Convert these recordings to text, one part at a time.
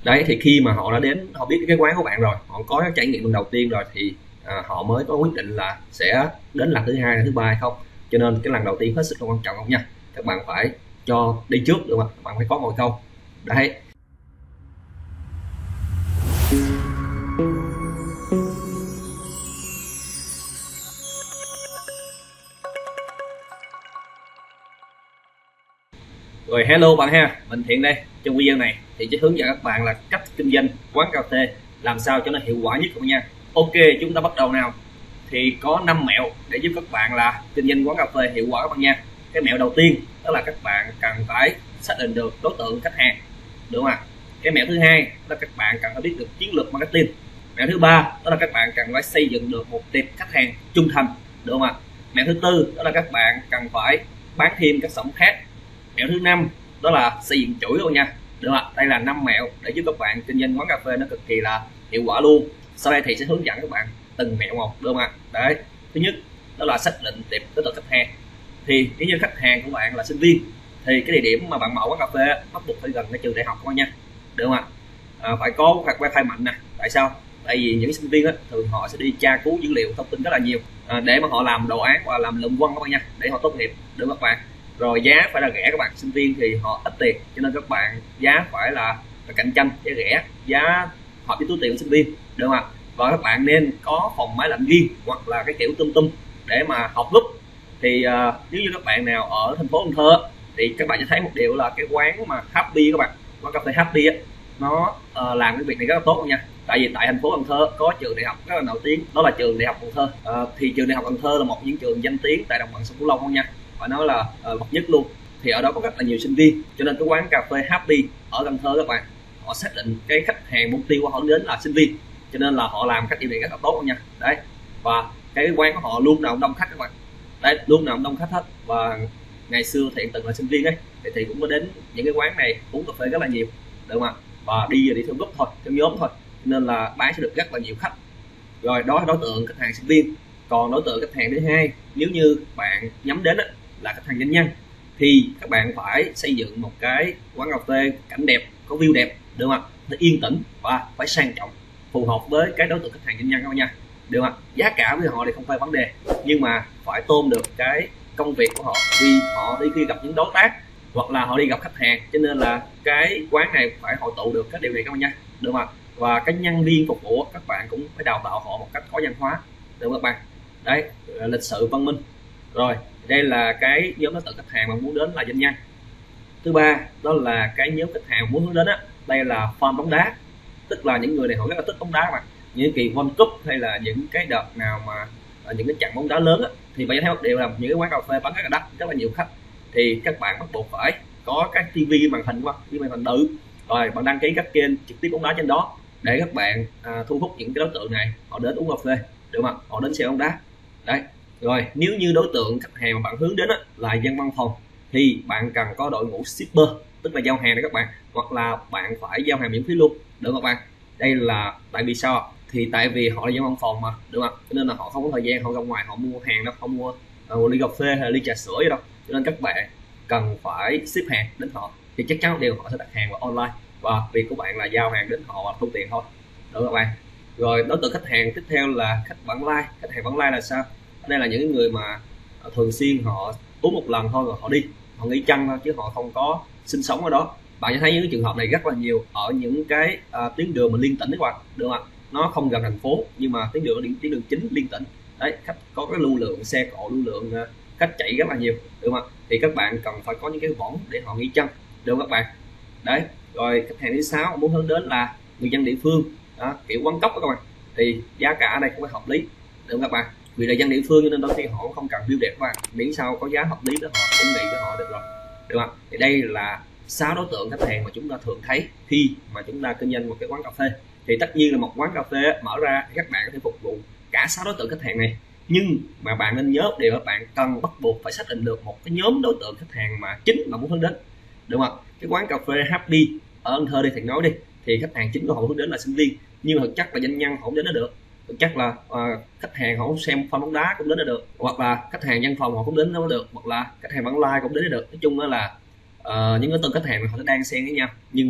Đấy, thì khi mà họ đã đến, họ biết cái quán của bạn rồi, họ có cái trải nghiệm lần đầu tiên rồi thì họ mới có quyết định là sẽ đến lần thứ hai, lần thứ ba hay không. Cho nên cái lần đầu tiên hết sức là quan trọng không nha, các bạn phải cho đi trước được không, các bạn phải có một câu đấy. Rồi, hello bạn ha, mình Thiện đây. Trong video này thì sẽ hướng dẫn các bạn là cách kinh doanh quán cà phê làm sao cho nó hiệu quả nhất các bạn nha. Ok, chúng ta bắt đầu nào. Thì có 5 mẹo để giúp các bạn là kinh doanh quán cà phê hiệu quả các bạn nha. Cái mẹo đầu tiên đó là các bạn cần phải xác định được đối tượng khách hàng, đúng không ạ? Cái mẹo thứ hai đó là các bạn cần phải biết được chiến lược marketing. Mẹo thứ ba đó là các bạn cần phải xây dựng được một tệp khách hàng trung thành, đúng không ạ? Mẹo thứ tư đó là các bạn cần phải bán thêm các sản phẩm khác. Mẹo thứ năm đó là xây dựng chuỗi luôn nha, được không ạ? Đây là 5 mẹo để giúp các bạn kinh doanh quán cà phê nó cực kỳ là hiệu quả luôn. Sau đây thì sẽ hướng dẫn các bạn từng mẹo một, được không ạ? Đấy, thứ nhất đó là xác định tệp đối tượng khách hàng. Thì nếu như khách hàng của bạn là sinh viên thì cái địa điểm mà bạn mở quán cà phê bắt buộc phải gần cái trường đại học các bạn nha, được không ạ? Phải có hoạt wifi mạnh nè. Tại sao? Tại vì những sinh viên thường họ sẽ đi tra cứu dữ liệu thông tin rất là nhiều để mà họ làm đồ án và làm luận văn các bạn nha, để họ tốt nghiệp, được các bạn. Rồi giá phải là rẻ các bạn, sinh viên thì họ ít tiền cho nên các bạn giá phải là cạnh tranh, giá rẻ, giá hợp với túi tiền của sinh viên, được không ạ? Và các bạn nên có phòng máy lạnh riêng hoặc là cái kiểu tum để mà học lúc. Thì nếu như các bạn nào ở thành phố Cần Thơ thì các bạn sẽ thấy một điều là cái quán mà Happy các bạn, quán cà phê Happy nó làm cái việc này rất là tốt nha. Tại vì tại thành phố Cần Thơ có trường đại học rất là nổi tiếng, đó là trường đại học Cần Thơ. Thì trường đại học Cần Thơ là một trong những trường danh tiếng tại đồng bằng sông Cửu Long không nha, và nó là bậc nhất luôn. Thì ở đó có rất là nhiều sinh viên, cho nên cái quán cà phê Happy ở Cần Thơ các bạn, họ xác định cái khách hàng mục tiêu của họ đến là sinh viên, cho nên là họ làm cách điều này rất là tốt luôn nha. Đấy, và cái quán của họ luôn nào đông khách các bạn. Đấy, luôn nào đông khách hết. Và ngày xưa Thiện từng là sinh viên ấy thì cũng có đến những cái quán này uống cà phê rất là nhiều, được không ạ? Và đi theo group thôi, theo nhóm thôi, nên là bán sẽ được rất là nhiều khách. Rồi, đó là đối tượng khách hàng sinh viên. Còn đối tượng khách hàng thứ hai, nếu như bạn nhắm đến là khách hàng doanh nhân thì các bạn phải xây dựng một cái quán cà phê cảnh đẹp, có view đẹp, được không ạ? Nó yên tĩnh và phải sang trọng, phù hợp với cái đối tượng khách hàng doanh nhân các bạn nha, được không ạ? Giá cả với họ thì không phải vấn đề, nhưng mà phải tôn được cái công việc của họ, vì họ đi khi gặp những đối tác hoặc là họ đi gặp khách hàng, cho nên là cái quán này phải hội tụ được các điều này các bạn nha, được không ạ? Và cái nhân viên phục vụ các bạn cũng phải đào tạo họ một cách có văn hóa, được không các bạn? Đấy, lịch sự văn minh. Rồi, đây là cái nhóm đối tượng khách hàng mà muốn đến là doanh nhân. Thứ ba đó là cái nhóm khách hàng muốn hướng đến đây là fan bóng đá, tức là những người này họ rất là thích bóng đá mà, những kỳ World Cup hay là những cái đợt nào mà những cái trận bóng đá lớn thì bạn thấy một điều là những cái quán cà phê bán rất là đắt, rất là nhiều khách. Thì các bạn bắt buộc phải có cái tivi màn hình qua, tivi màn hình tự, rồi bạn đăng ký các kênh trực tiếp bóng đá trên đó để các bạn thu hút những cái đối tượng này họ đến uống cà phê, được không ạ? Họ đến xem bóng đá. Đấy, rồi nếu như đối tượng khách hàng mà bạn hướng đến là dân văn phòng thì bạn cần có đội ngũ shipper, tức là giao hàng đấy các bạn, hoặc là bạn phải giao hàng miễn phí luôn, được không các bạn? Đây là tại vì sao? Thì tại vì họ là dân văn phòng mà, được không? Cho nên là họ không có thời gian họ ra ngoài họ mua hàng đâu, không mua một ly cà phê hay ly trà sữa gì đâu, cho nên các bạn cần phải ship hàng đến họ. Thì chắc chắn điều họ sẽ đặt hàng vào online và việc của bạn là giao hàng đến họ và thu tiền thôi, được không các bạn? Rồi, đối tượng khách hàng tiếp theo là khách vãng lai. Khách hàng vãng lai là sao? Đây là những người mà thường xuyên họ uống một lần thôi rồi họ đi, họ nghỉ chân thôi chứ họ không có sinh sống ở đó. Bạn sẽ thấy những trường hợp này rất là nhiều ở những cái tuyến đường mà liên tỉnh các bạn, được không ạ? Nó không gần thành phố nhưng mà tuyến đường chính liên tỉnh. Đấy, khách có cái lưu lượng xe cộ, lưu lượng khách chạy rất là nhiều, được không ạ? Thì các bạn cần phải có những cái võng để họ nghỉ chân, được không các bạn? Đấy, rồi khách hàng thứ 6 muốn hướng đến là người dân địa phương đó, kiểu quán cóc đó các bạn. Thì giá cả ở đây cũng phải hợp lý, được không các bạn? Vì là dân địa phương cho nên đôi khi họ cũng không cần view đẹp các bạn, miễn sao có giá hợp lý đó họ cũng nghĩ cho họ được rồi, được không? Thì đây là 6 đối tượng khách hàng mà chúng ta thường thấy khi mà chúng ta kinh doanh một cái quán cà phê. Thì tất nhiên là một quán cà phê mở ra thì các bạn có thể phục vụ cả 6 đối tượng khách hàng này, nhưng mà bạn nên nhớ điều các bạn cần bắt buộc phải xác định được một cái nhóm đối tượng khách hàng mà chính mà muốn hướng đến, đúng không? Cái quán cà phê Happy ở Cần Thơ đi thì nói đi, thì khách hàng chính của họ hướng đến là sinh viên, nhưng mà thực chất là doanh nhân họ không đến đó được. Thực chất là khách hàng họ xem fan bóng đá cũng đến đó được, hoặc là khách hàng văn phòng họ cũng đến đó được, hoặc là khách hàng vãng lai cũng đến đó được. Nói chung đó là những đối tượng khách hàng họ sẽ đang xen với nhau, nhưng mà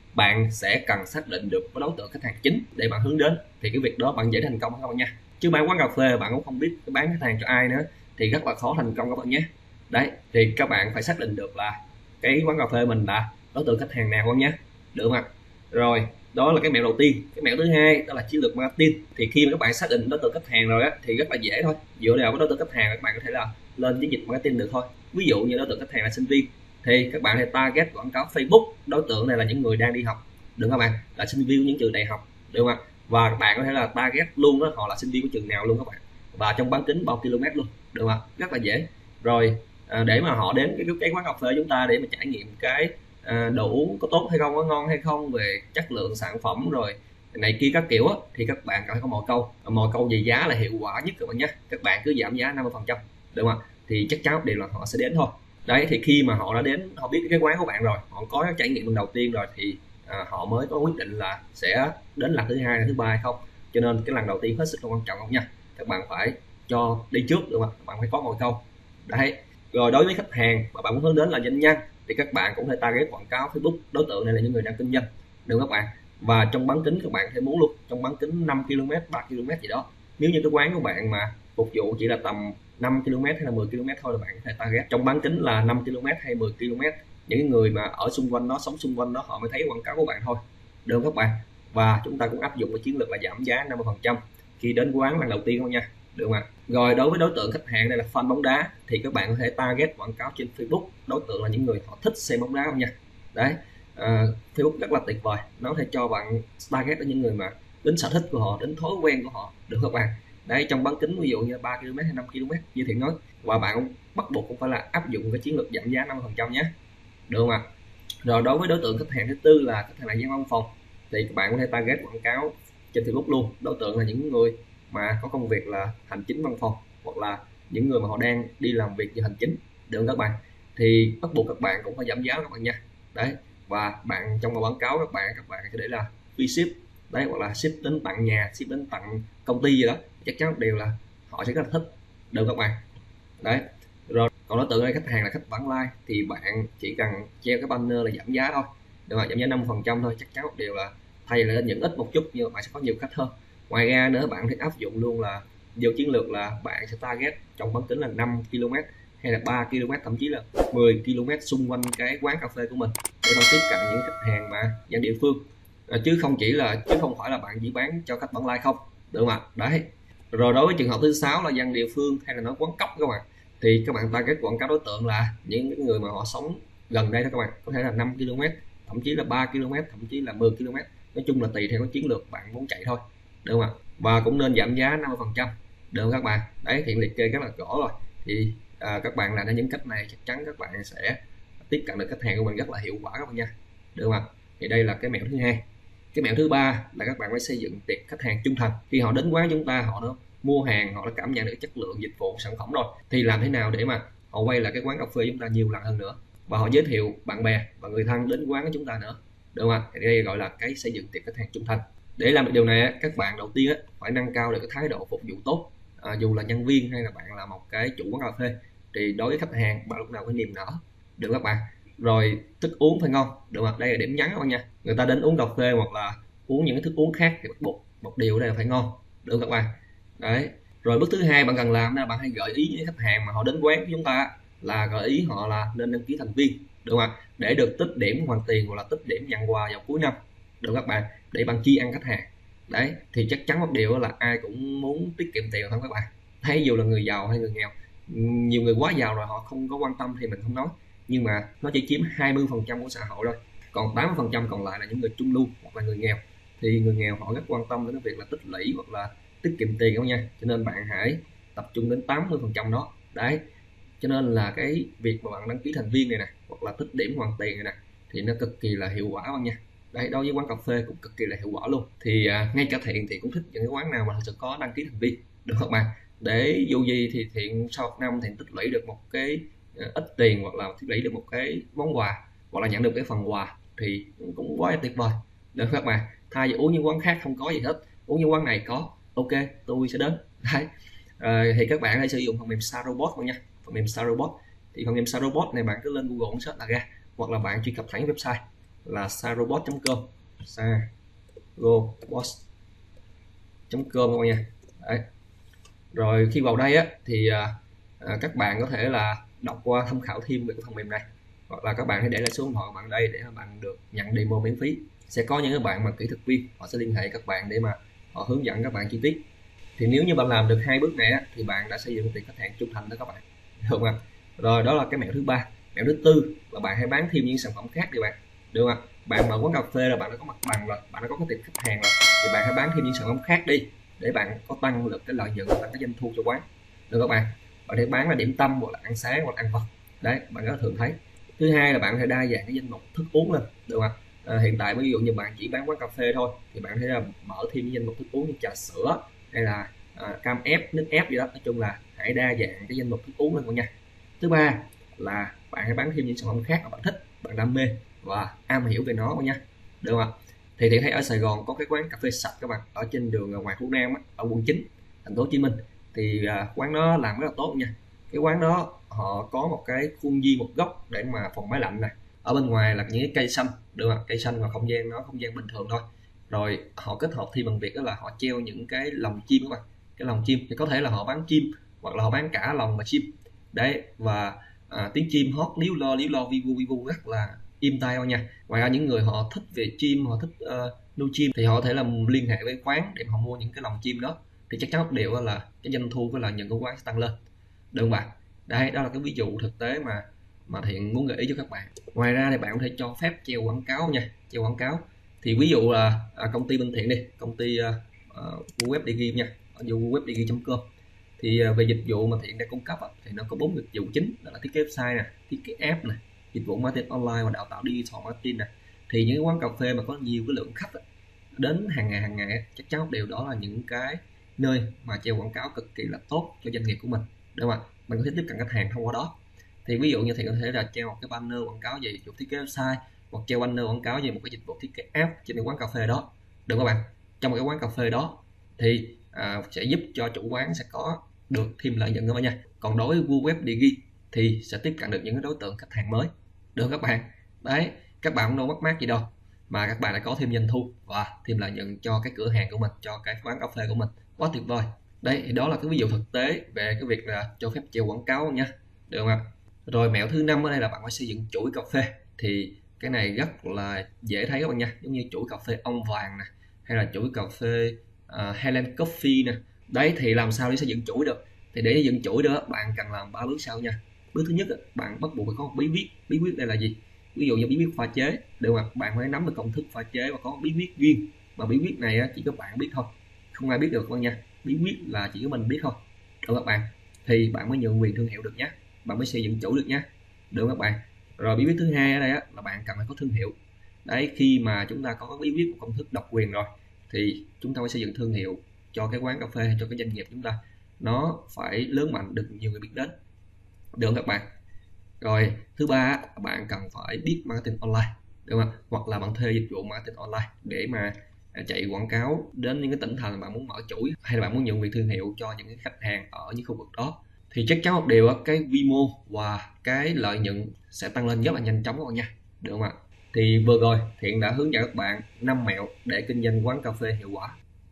bạn sẽ cần xác định được cái đối tượng khách hàng chính để bạn hướng đến, thì cái việc đó bạn dễ thành công các bạn nha. Chứ bán quán cà phê bạn cũng không biết bán khách hàng cho ai nữa thì rất là khó thành công các bạn nhé. Đấy, thì các bạn phải xác định được là cái quán cà phê mình là đối tượng khách hàng nào các bạn nhé, được không ạ? Rồi, đó là cái mẹo đầu tiên. Cái mẹo thứ hai đó là chiến lược marketing. Thì khi mà các bạn xác định đối tượng khách hàng rồi á thì rất là dễ thôi, dựa vào cái đối tượng khách hàng các bạn có thể là lên chiến dịch marketing được thôi. Ví dụ như đối tượng khách hàng là sinh viên thì các bạn hãy target quảng cáo Facebook, đối tượng này là những người đang đi học, được không bạn, là sinh viên của những trường đại học, được không ạ? Và các bạn có thể là target luôn đó họ là sinh viên của trường nào luôn các bạn, và trong bán kính bao km luôn, được không ạ? Rất là dễ. Rồi để mà họ đến cái quán cà phê chúng ta để mà trải nghiệm cái đồ uống có tốt hay không, có ngon hay không, về chất lượng sản phẩm rồi này kia các kiểu á, thì các bạn phải có mọi câu về giá là hiệu quả nhất các bạn nhé. Các bạn cứ giảm giá 50%, được không ạ? Thì chắc chắn điều là họ sẽ đến thôi. Đấy, thì khi mà họ đã đến, họ biết cái quán của bạn rồi, họ có cái trải nghiệm lần đầu tiên rồi thì họ mới có quyết định là sẽ đến lần thứ hai, lần thứ ba hay không. Cho nên cái lần đầu tiên hết sức là quan trọng không nha. Các bạn phải cho đi trước, được không? Các bạn phải có mọi câu. Đấy. Rồi đối với khách hàng mà bạn muốn hướng đến là doanh nhân thì các bạn cũng thể target quảng cáo Facebook, đối tượng này là những người đang kinh doanh, được không các bạn? Và trong bán kính các bạn có thể muốn luôn trong bán kính 5 km, 3 km gì đó. Nếu như cái quán của bạn mà phục vụ chỉ là tầm 5 km hay là 10 km thôi, là bạn có thể target trong bán kính là 5 km hay 10 km, những người mà ở xung quanh đó, sống xung quanh đó, họ mới thấy quảng cáo của bạn thôi, được không các bạn? Và chúng ta cũng áp dụng cái chiến lược là giảm giá 50% khi đến quán lần đầu tiên không nha, được không ạ? Rồi đối với đối tượng khách hàng đây là fan bóng đá thì các bạn có thể target quảng cáo trên Facebook, đối tượng là những người họ thích xem bóng đá không nha. Đấy, Facebook rất là tuyệt vời, nó sẽ cho bạn target đến những người mà đến sở thích của họ, đến thói quen của họ, được các bạn? Đấy, trong bán kính ví dụ như 3 km hay 5 km như Thiện nói, và bạn cũng bắt buộc cũng phải là áp dụng cái chiến lược giảm giá 50% nhé, được không ạ? Rồi đối với đối tượng khách hàng thứ tư là khách hàng là dân văn phòng thì các bạn có thể target quảng cáo trên Facebook luôn, đối tượng là những người mà có công việc là hành chính văn phòng, hoặc là những người mà họ đang đi làm việc về hành chính, được không các bạn? Thì bắt buộc các bạn cũng phải giảm giá các bạn nha. Đấy, và bạn trong quảng cáo các bạn sẽ để là free ship, đấy, hoặc là ship đến tận nhà, ship đến tận công ty gì đó, chắc chắn đều là họ sẽ rất là thích, được các bạn? Đấy. Rồi còn đối tượng này khách hàng là khách vãng lai thì bạn chỉ cần treo cái banner là giảm giá thôi, được rồi, giảm giá 5% thôi, chắc chắn đều là thay là những ít một chút nhưng mà bạn sẽ có nhiều khách hơn. Ngoài ra nữa bạn thì áp dụng luôn là vô chiến lược là bạn sẽ target trong bán kính là 5 km hay là 3 km, thậm chí là 10 km xung quanh cái quán cà phê của mình để bạn tiếp cận những khách hàng mà dân địa phương, chứ không phải là bạn chỉ bán cho khách vãng lai không, được không ạ? Đấy. Rồi đối với trường hợp thứ sáu là dân địa phương hay là nói quán cóc các bạn, thì các bạn target quảng cáo đối tượng là những người mà họ sống gần đây đó các bạn, có thể là 5 km, thậm chí là 3 km, thậm chí là 10 km. Nói chung là tùy theo cái chiến lược bạn muốn chạy thôi, được không ạ? Và cũng nên giảm giá 50%, được không các bạn? Đấy, Thiện liệt kê rất là rõ rồi. Thì các bạn làm theo những cách này chắc chắn các bạn sẽ tiếp cận được khách hàng của mình rất là hiệu quả các bạn nha, được không ạ? Thì đây là cái mẹo thứ hai. Cái mẹo thứ ba là các bạn phải xây dựng tiệp khách hàng trung thành. Khi họ đến quán chúng ta, họ đã mua hàng, họ đã cảm nhận được chất lượng dịch vụ sản phẩm rồi, thì làm thế nào để mà họ quay lại cái quán cà phê chúng ta nhiều lần hơn nữa, và họ giới thiệu bạn bè và người thân đến quán của chúng ta nữa, được không ạ? Thì đây gọi là cái xây dựng tiệp khách hàng trung thành. Để làm được điều này các bạn đầu tiên phải nâng cao được cái thái độ phục vụ tốt, dù là nhân viên hay là bạn là một cái chủ quán cà phê, thì đối với khách hàng bạn lúc nào có niềm nở, được các bạn? Rồi thức uống phải ngon, được không? Đây là điểm nhấn các bạn nha. Người ta đến uống cà phê hoặc là uống những cái thức uống khác thì bắt buộc một điều đây là phải ngon, được các bạn? Đấy. Rồi bước thứ hai bạn cần làm là bạn hãy gợi ý những khách hàng mà họ đến quán của chúng ta, là gợi ý họ là nên đăng ký thành viên, được không ạ? Để được tích điểm hoàn tiền hoặc là tích điểm nhận quà vào cuối năm, được các bạn? Để bạn tri ăn khách hàng. Đấy, thì chắc chắn một điều là ai cũng muốn tiết kiệm tiền không các bạn? Thấy dù là người giàu hay người nghèo, nhiều người quá giàu rồi họ không có quan tâm thì mình không nói, nhưng mà nó chỉ chiếm 20% của xã hội thôi, còn 80% còn lại là những người trung lưu hoặc là người nghèo. Thì người nghèo họ rất quan tâm đến cái việc là tích lũy hoặc là tiết kiệm tiền không nha, cho nên bạn hãy tập trung đến 80% đó. Đấy, cho nên là cái việc mà bạn đăng ký thành viên này nè hoặc là tích điểm hoàn tiền này nè thì nó cực kỳ là hiệu quả bạn nha. Đấy, đối với quán cà phê cũng cực kỳ là hiệu quả luôn. Thì ngay cả Thiện thì cũng thích những cái quán nào mà thật sự có đăng ký thành viên, được không bạn? Để dù gì thì Thiện sau 1 năm Thiện tích lũy được một cái ít tiền, hoặc là tích lũy được một cái món quà, hoặc là nhận được cái phần quà thì cũng quá tuyệt vời, được các bạn? Thay vì uống những quán khác không có gì hết, uống những quán này có, ok tôi sẽ đến. Đấy. Thì các bạn hãy sử dụng phần mềm Sarobot nha. Phần mềm Sarobot thì phần mềm Sarobot này bạn cứ lên Google search là ra, hoặc là bạn truy cập thẳng website là sarobot.com, sarobot.com các bạn nha. Đấy. Rồi khi vào đây á thì các bạn có thể là đọc qua tham khảo thêm về cái phần mềm này, hoặc là các bạn hãy để lại số điện thoại của bạn đây để các bạn được nhận demo miễn phí. Sẽ có những cái bạn mà kỹ thuật viên họ sẽ liên hệ các bạn để mà họ hướng dẫn các bạn chi tiết. Thì nếu như bạn làm được 2 bước này á, thì bạn đã xây dựng tiền khách hàng trung thành đó các bạn, được không ạ? Rồi đó là cái mẹo thứ ba. Mẹo thứ tư là bạn hãy bán thêm những sản phẩm khác đi bạn, được không ạ? Bạn mở quán cà phê là bạn đã có mặt bằng rồi, bạn đã có cái tiền khách hàng rồi, thì bạn hãy bán thêm những sản phẩm khác đi để bạn có tăng được cái lợi nhuận và cái doanh thu cho quán, được các bạn? Bạn hãy bán là điểm tâm hoặc là ăn sáng hoặc là ăn vặt, đấy bạn rất là thường thấy. Thứ hai là bạn hãy đa dạng cái danh mục thức uống lên, được không ạ? Hiện tại ví dụ như bạn chỉ bán quán cà phê thôi thì bạn hãy là mở thêm những danh mục thức uống như trà sữa hay là cam ép, nước ép gì đó. Nói chung là hãy đa dạng cái danh mục thức uống lên mọi nha. Thứ ba là bạn hãy bán thêm những sản phẩm khác mà bạn thích, bạn đam mê và am hiểu về nó mọi nha, được không ạ? Thì Thiện thấy ở Sài Gòn có cái quán cà phê sạch các bạn, ở trên đường ngoài Phố Nam á, ở quận 9 thành phố Hồ Chí Minh. Thì quán đó làm rất là tốt nha. Cái quán đó họ có một cái khuôn viên một góc để mà phòng máy lạnh này, ở bên ngoài là những cái cây xanh, được không? Cây xanh và không gian nó không gian bình thường thôi. Rồi họ kết hợp thêm bằng việc đó là họ treo những cái lồng chim các bạn. Cái lồng chim thì có thể là họ bán chim hoặc là họ bán cả lồng và chim đấy, và tiếng chim hót líu lo vi vu rất là im tai nha. Ngoài ra những người họ thích về chim, họ thích nuôi chim thì họ có thể là liên hệ với quán để họ mua những cái lồng chim đó, thì chắc chắn đều là cái doanh thu với lợi nhuận của quán sẽ tăng lên, được không bạn? Đây, đó là cái ví dụ thực tế mà Thiện muốn gợi ý cho các bạn. Ngoài ra thì bạn có thể cho phép treo quảng cáo nha. Treo quảng cáo thì ví dụ là công ty bên Thiện đi, công ty webdigi nha, webdigi.com, thì về dịch vụ mà Thiện đang cung cấp thì nó có 4 dịch vụ chính, đó là thiết kế website nè, thiết kế app nè, dịch vụ marketing online và đào tạo digital marketing nè. Thì những cái quán cà phê mà có nhiều cái lượng khách đến hàng ngày chắc chắn đều đó là những cái nơi mà treo quảng cáo cực kỳ là tốt cho doanh nghiệp của mình, đúng không ạ? Mình có thể tiếp cận khách hàng thông qua đó. Thì ví dụ như Thiện có thể là treo một cái banner quảng cáo về dịch vụ thiết kế website, hoặc treo banner quảng cáo về một cái dịch vụ thiết kế app trên cái quán cà phê đó, được các bạn? Trong một cái quán cà phê đó thì sẽ giúp cho chủ quán sẽ có được thêm lợi nhuận các bạn nha. Còn đối với webdigi thì sẽ tiếp cận được những cái đối tượng khách hàng mới, được các bạn? Đấy, các bạn không đâu mất mát gì đâu, mà các bạn lại có thêm doanh thu và thêm lợi nhuận cho cái cửa hàng của mình, cho cái quán cà phê của mình, quá tuyệt vời. Đấy, thì đó là cái ví dụ thực tế về cái việc là cho phép treo quảng cáo nha, được không ạ? Rồi mẹo thứ năm ở đây là bạn phải xây dựng chuỗi cà phê. Thì cái này rất là dễ thấy các bạn nha, giống như chuỗi cà phê Ông Vàng nè, hay là chuỗi cà phê Highland Coffee nè. Đấy, thì làm sao để xây dựng chuỗi được? Thì để xây dựng chuỗi đó bạn cần làm 3 bước sau nha. Bước thứ nhất bạn bắt buộc phải có một bí quyết. Bí quyết đây là gì? Ví dụ như bí quyết pha chế, được không? Bạn phải nắm được công thức pha chế và có bí quyết riêng, mà bí quyết này chỉ có bạn biết thôi, không ai biết được các bạn nha. Bí quyết là chỉ có mình biết thôi, được các bạn? Thì bạn mới nhượng quyền thương hiệu được nhé, bạn mới xây dựng chủ được nhé, được các bạn? Rồi bí quyết thứ hai ở đây là bạn cần phải có thương hiệu. Đấy, khi mà chúng ta có bí quyết của công thức độc quyền rồi thì chúng ta phải xây dựng thương hiệu cho cái quán cà phê, cho cái doanh nghiệp chúng ta, nó phải lớn mạnh, được nhiều người biết đến, được các bạn? Rồi thứ ba, bạn cần phải biết marketing online, được không? Hoặc là bạn thuê dịch vụ marketing online để mà chạy quảng cáo đến những cái tỉnh thành mà bạn muốn mở chuỗi, hay là bạn muốn nhận quyền thương hiệu cho những cái khách hàng ở những khu vực đó, thì chắc chắn một điều cái quy mô và cái lợi nhuận sẽ tăng lên rất là nhanh chóng các bạn nha, được không ạ? Thì vừa rồi Thiện đã hướng dẫn các bạn 5 mẹo để kinh doanh quán cà phê hiệu quả.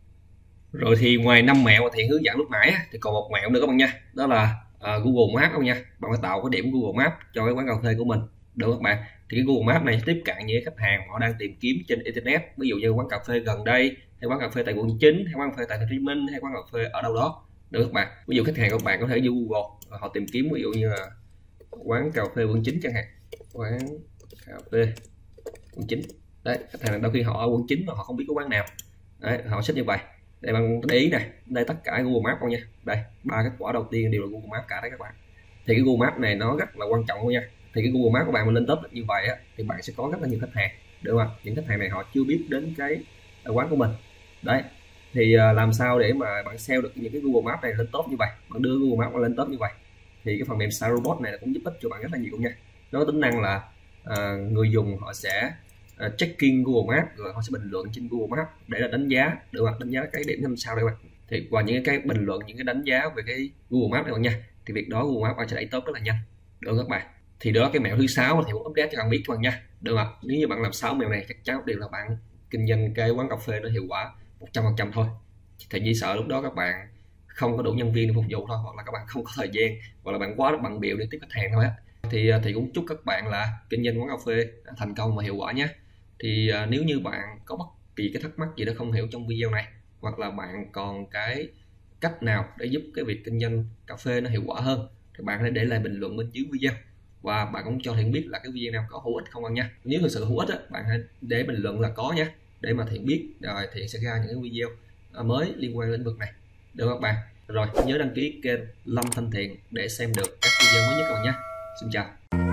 Rồi thì ngoài 5 mẹo mà Thiện hướng dẫn lúc nãy thì còn một mẹo nữa các bạn nha, đó là Google Maps các bạn nha. Bạn phải tạo cái điểm Google Maps cho cái quán cà phê của mình, được các bạn? Thì cái Google Maps này tiếp cận những khách hàng họ đang tìm kiếm trên internet, ví dụ như quán cà phê gần đây, hay quán cà phê tại quận 9, hay quán cà phê tại Thành phố Hồ Chí Minh, hay quán cà phê ở đâu đó, được các bạn? Ví dụ khách hàng của bạn có thể vô Google họ tìm kiếm ví dụ như là quán cà phê quận 9 chẳng hạn, quán cà phê quận 9. Đấy, khách hàng đôi khi họ ở quận 9 mà họ không biết có quán nào, đấy họ xích như vậy. Đây bạn để ý này, đây tất cả Google Maps không nha, đây 3 kết quả đầu tiên đều là Google Maps cả đấy các bạn. Thì cái Google Maps này nó rất là quan trọng nha. Thì cái Google Maps của bạn mà lên top như vậy thì bạn sẽ có rất là nhiều khách hàng, được không? Những khách hàng này họ chưa biết đến cái quán của mình. Đấy, thì làm sao để mà bạn sell được những cái Google Maps này lên top như vậy, bạn đưa Google Maps lên top như vậy, thì cái phần mềm Sarobot này cũng giúp ích cho bạn rất là nhiều nha. Nó có tính năng là người dùng họ sẽ checking Google Maps, rồi họ sẽ bình luận trên Google Maps để là đánh giá, được không? Đánh giá cái điểm 5 sao đây bạn. Thì qua những cái bình luận, những cái đánh giá về cái Google Maps này bạn nha, thì việc đó Google Maps sẽ đẩy top rất là nhanh, được các bạn? Thì đó cái mẹo thứ 6 mà thì cũng update cho bạn biết các bạn nha. được không ạ? Nếu như bạn làm 6 mẹo này chắc chắn đều là bạn kinh doanh cái quán cà phê nó hiệu quả 100% thôi. Thì chỉ sợ lúc đó các bạn không có đủ nhân viên để phục vụ thôi, hoặc là các bạn không có thời gian, hoặc là bạn quá bận bịu để tiếp khách hàng thôi á. Thì cũng chúc các bạn là kinh doanh quán cà phê thành công và hiệu quả nhé. Thì nếu như bạn có bất kỳ cái thắc mắc gì đó không hiểu trong video này, hoặc là bạn còn cái cách nào để giúp cái việc kinh doanh cà phê nó hiệu quả hơn, thì bạn hãy để lại bình luận bên dưới video, và bạn cũng cho Thiện biết là cái video nào có hữu ích không anh nha. Nếu thực sự hữu ích á, bạn hãy để bình luận là có nhé, để mà Thiện biết rồi Thiện sẽ ra những cái video mới liên quan đến lĩnh vực này, được không các bạn? Rồi nhớ đăng ký kênh Lâm Thanh Thiện để xem được các video mới nhất các bạn nhé. Xin chào.